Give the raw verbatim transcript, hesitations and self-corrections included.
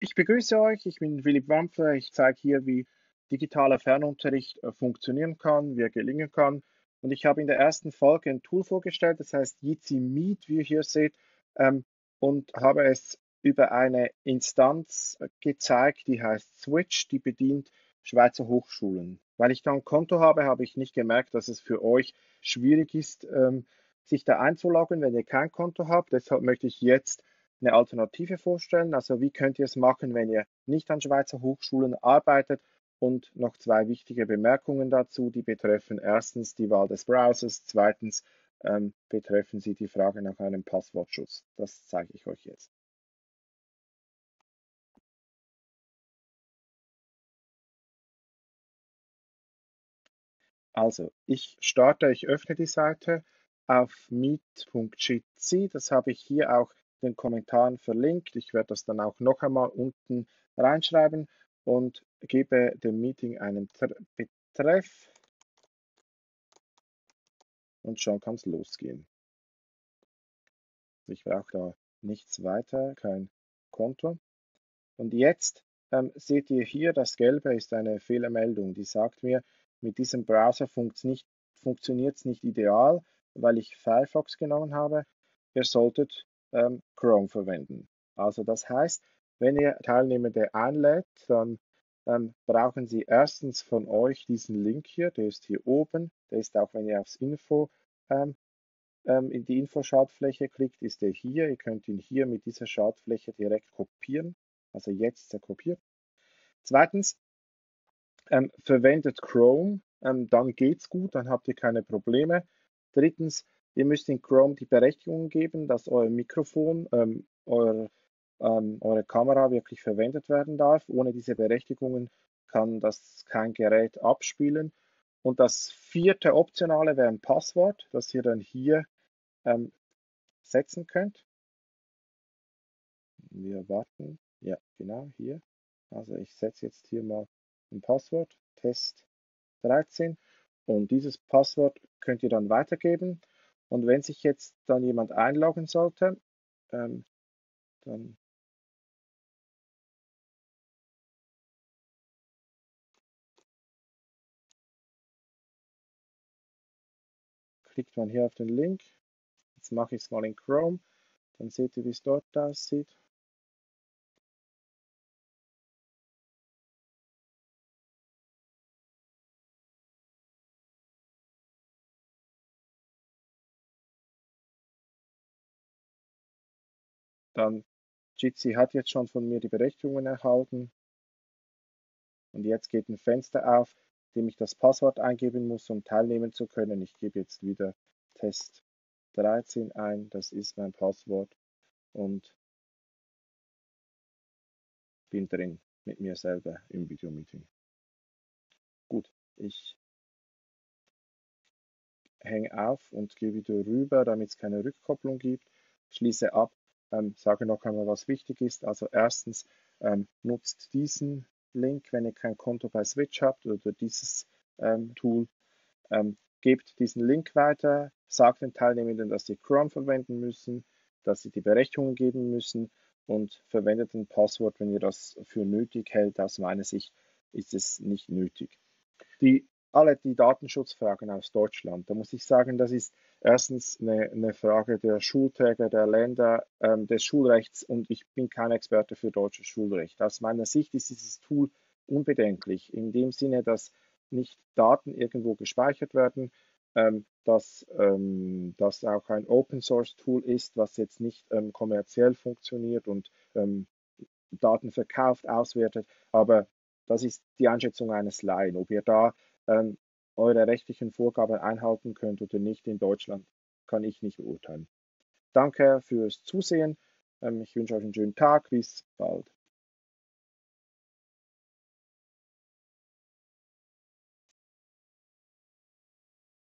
Ich begrüße euch, ich bin Philipp Wampfer. Ich zeige hier, wie digitaler Fernunterricht äh, funktionieren kann, wie er gelingen kann. Und ich habe in der ersten Folge ein Tool vorgestellt, das heißt Jitsi Meet, wie ihr hier seht, ähm, und habe es über eine Instanz äh, gezeigt, die heißt Switch, die bedient Schweizer Hochschulen. Weil ich da ein Konto habe, habe ich nicht gemerkt, dass es für euch schwierig ist, ähm, sich da einzuloggen, wenn ihr kein Konto habt. Deshalb möchte ich jetzt eine Alternative vorstellen. Also wie könnt ihr es machen, wenn ihr nicht an Schweizer Hochschulen arbeitet? Und noch zwei wichtige Bemerkungen dazu, die betreffen erstens die Wahl des Browsers, zweitens ähm, betreffen sie die Frage nach einem Passwortschutz. Das zeige ich euch jetzt. Also, ich starte, ich öffne die Seite auf meet punkt jitsi. Das habe ich hier auch in den Kommentaren verlinkt. Ich werde das dann auch noch einmal unten reinschreiben und gebe dem Meeting einen Betreff und schon kann es losgehen. Ich brauche da nichts weiter, kein Konto. Und jetzt ähm, seht ihr hier, das Gelbe ist eine Fehlermeldung, die sagt mir, mit diesem Browser funktioniert es nicht ideal, weil ich Firefox genommen habe. Ihr solltet ähm, Chrome verwenden. Also das heißt, wenn ihr Teilnehmende einlädt, dann ähm, brauchen sie erstens von euch diesen Link hier, der ist hier oben, der ist auch, wenn ihr aufs Info ähm, ähm, in die Info-Schaltfläche klickt, ist der hier. Ihr könnt ihn hier mit dieser Schaltfläche direkt kopieren. Also jetzt ist er kopiert. Zweitens, ähm, verwendet Chrome, ähm, dann geht's gut, dann habt ihr keine Probleme. Drittens, ihr müsst in Chrome die Berechtigung geben, dass euer Mikrofon, ähm, euer, ähm, eure Kamera wirklich verwendet werden darf. Ohne diese Berechtigungen kann das kein Gerät abspielen. Und das vierte Optionale wäre ein Passwort, das ihr dann hier ähm, setzen könnt. Wir warten. Ja, genau, hier. Also ich setze jetzt hier mal ein Passwort, Test dreizehn. Und dieses Passwort könnt ihr dann weitergeben. Und wenn sich jetzt dann jemand einloggen sollte, ähm, dann klickt man hier auf den Link. Jetzt mache ich es mal in Chrome. Dann seht ihr, wie es dort aussieht. Dann Jitsi hat jetzt schon von mir die Berechtigungen erhalten. Und jetzt geht ein Fenster auf, in dem ich das Passwort eingeben muss, um teilnehmen zu können. Ich gebe jetzt wieder Test dreizehn ein, das ist mein Passwort und bin drin mit mir selber im Videomeeting. Gut, ich hänge auf und gehe wieder rüber, damit es keine Rückkopplung gibt. Schließe ab, ähm, sage noch einmal, was wichtig ist. Also erstens, ähm, nutzt diesen Link, wenn ihr kein Konto bei Switch habt oder dieses ähm, Tool. Ähm, gebt diesen Link weiter, sagt den Teilnehmenden, dass sie Chrome verwenden müssen, dass sie die Berechtigungen geben müssen und verwendet ein Passwort, wenn ihr das für nötig hält. Aus meiner Sicht ist es nicht nötig. Die, alle die Datenschutzfragen aus Deutschland, da muss ich sagen, das ist erstens eine, eine Frage der Schulträger, der Länder, ähm, des Schulrechts und ich bin kein Experte für deutsches Schulrecht. Aus meiner Sicht ist dieses Tool unbedenklich, in dem Sinne, dass nicht Daten irgendwo gespeichert werden, ähm, dass ähm, das auch ein Open Source Tool ist, was jetzt nicht ähm, kommerziell funktioniert und ähm, Daten verkauft, auswertet, aber das ist die Einschätzung eines Laien. Ob ihr da ähm, eure rechtlichen Vorgaben einhalten könnt oder nicht in Deutschland, kann ich nicht beurteilen. Danke fürs Zusehen. Ähm, ich wünsche euch einen schönen Tag. Bis bald.